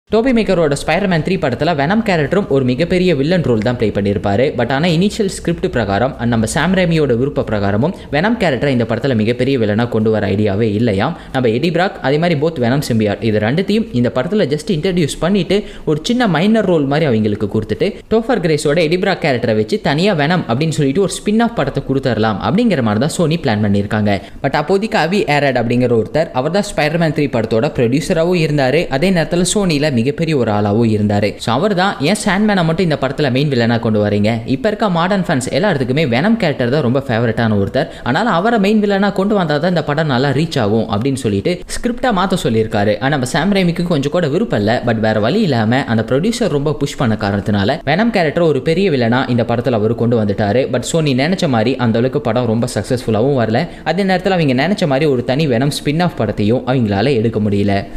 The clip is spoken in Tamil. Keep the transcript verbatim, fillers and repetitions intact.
டோபி மேக்கரோட ஸ்பைடர்மேன் த்ரீ படத்தில் வெனம் கேரக்டரும் ஒரு மிகப்பெரிய வில்லன் ரோல் தான் ப்ளே பண்ணியிருப்பாரு. பட் ஆனால் இனிஷியல் ஸ்கிரிப்ட் பிரகாரம் நம்ம சாம் ரேமியோட விருப்ப பிரகாரமும் வெனம் கேரக்டரை இந்த படத்தில் மிகப்பெரிய வில்லனாக கொண்டு வர ஐடியாவே இல்லையாம். நம்ம எடி பிராக் அதே மாதிரி போத் வெனம் சிம்பியாட் இது ரெண்டுத்தையும் இந்த படத்தில் ஜஸ்ட் இன்ட்ரடியூஸ் பண்ணிட்டு ஒரு சின்ன மைனர் ரோல் மாதிரி அவங்களுக்கு கொடுத்துட்டு டோஃபர் கிரேஸோட எடி பிராக் கேரக்டரை வச்சு தனியாக வெனம் அப்படின்னு சொல்லிட்டு ஒரு ஸ்பின் ஆஃப் படத்தை கொடுத்துடலாம் அப்படிங்கிற மாதிரி தான் சோனி பிளான் பண்ணியிருக்காங்க. பட் அப்போதைக்கு அவி ஏரட் அப்படிங்கிற ஒருத்தர் அவர் தான் ஸ்பைடர்மேன் த்ரீ படத்தோட ப்ரொடியூசராகவும் இருந்தார். அதே நேரத்தில் சோனியில் மிகப்பெரிய ஒரு ஆளாகவும் இருந்தார். ஸோ அவர் தான் ஏன் சாண்ட்மேனை மட்டும் இந்த படத்தில் மெயின் வில்லனாக கொண்டு வரீங்க, இப்போ இருக்க மாடர்ன் ஃபேன்ஸ் எல்லாத்துக்குமே வெனம் கேரக்டர் தான் ரொம்ப ஃபேவரட்டான ஒருத்தர், ஆனால் அவரை மெயின் வில்லனாக கொண்டு வந்தால் தான் இந்த படம் நல்லா ரீச் ஆகும் அப்படின்னு சொல்லிட்டு ஸ்கிரிப்டாக மாற்ற சொல்லியிருக்காரு. ஆனால் நம்ம சாம் ரேமிக்கு கொஞ்சம் கூட விருப்பம் இல்லை. பட் வேற வழி இல்லாமல் அந்த ப்ரொடியூசர் ரொம்ப புஷ் பண்ண காரணத்தினால வெனம் கேரக்டர் ஒரு பெரிய வில்லனா இந்த படத்தில் அவர் கொண்டு வந்துட்டாரு. பட் சோனி நினைச்ச மாதிரி அந்த அளவுக்கு படம் ரொம்ப சக்ஸஸ்ஃபுல்லாகவும் வரல. அதே நேரத்தில் அவங்க நினைச்ச மாதிரி ஒரு தனி வெனம் ஸ்பின் ஆஃப் படத்தையும் அவங்களால எடுக்க முடியல.